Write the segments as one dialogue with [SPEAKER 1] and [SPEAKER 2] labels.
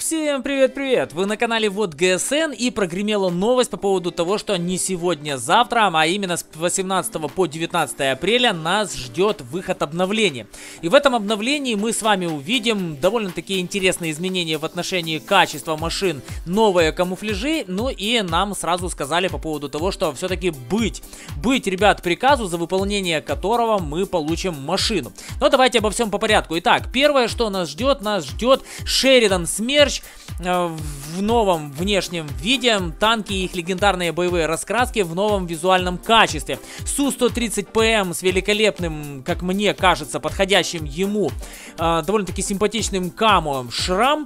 [SPEAKER 1] Всем привет-привет! Вы на канале Вот ГСН, и прогремела новость по поводу того, что не сегодня-завтра, а именно с 18 по 19 апреля нас ждет выход обновления. И в этом обновлении мы с вами увидим довольно-таки интересные изменения в отношении качества машин, новые камуфляжи, ну и нам сразу сказали по поводу того, что все-таки быть, ребят, приказу, за выполнение которого мы получим машину. Но давайте обо всем по порядку. Итак, первое, что нас ждет Шеридан Смерч в новом внешнем виде, танки и их легендарные боевые раскраски в новом визуальном качестве. Су-130ПМ с великолепным, как мне кажется, подходящим ему довольно-таки симпатичным камо шрам,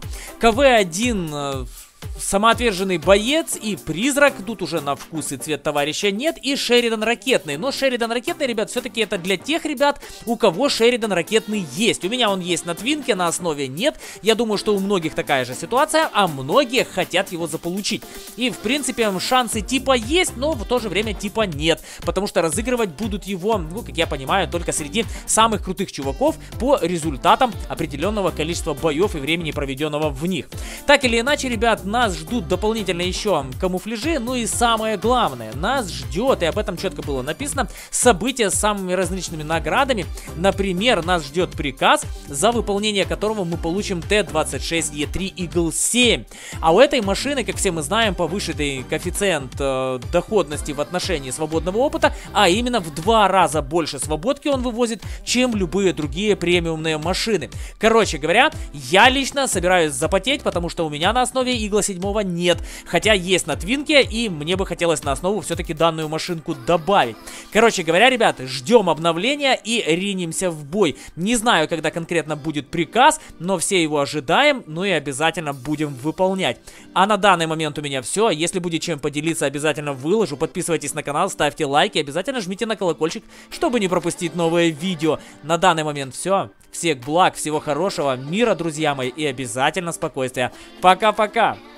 [SPEAKER 1] КВ-1 самоотверженный боец и призрак, тут уже на вкус и цвет товарища нет, и Шеридан ракетный. Но Шеридан ракетный, ребят, все-таки это для тех ребят, у кого Шеридан ракетный есть. У меня он есть на твинке, на основе нет. Я думаю, что у многих такая же ситуация, а многие хотят его заполучить. И, в принципе, шансы типа есть, но в то же время типа нет. Потому что разыгрывать будут его, ну, как я понимаю, только среди самых крутых чуваков по результатам определенного количества боев и времени, проведенного в них. Так или иначе, ребят, нас ждут дополнительно еще камуфляжи, ну и самое главное, нас ждет, и об этом четко было написано, события с самыми различными наградами. Например, нас ждет приказ, за выполнение которого мы получим Т-26Е3 Eagle 7. А у этой машины, как все мы знаем, повышенный коэффициент доходности в отношении свободного опыта, а именно в 2 раза больше свободки он вывозит, чем любые другие премиумные машины. Короче говоря, я лично собираюсь запотеть, потому что у меня на основе Eagle 7 нет, хотя есть на твинке, и мне бы хотелось на основу все-таки данную машинку добавить. Короче говоря, ребята, ждем обновления и ринемся в бой. Не знаю, когда конкретно будет приказ, но все его ожидаем, ну и обязательно будем выполнять. А на данный момент у меня все. Если будет чем поделиться, обязательно выложу. Подписывайтесь на канал, ставьте лайки, обязательно жмите на колокольчик, чтобы не пропустить новые видео. На данный момент все. Всех благ, всего хорошего, мира, друзья мои, и обязательно спокойствия. Пока-пока!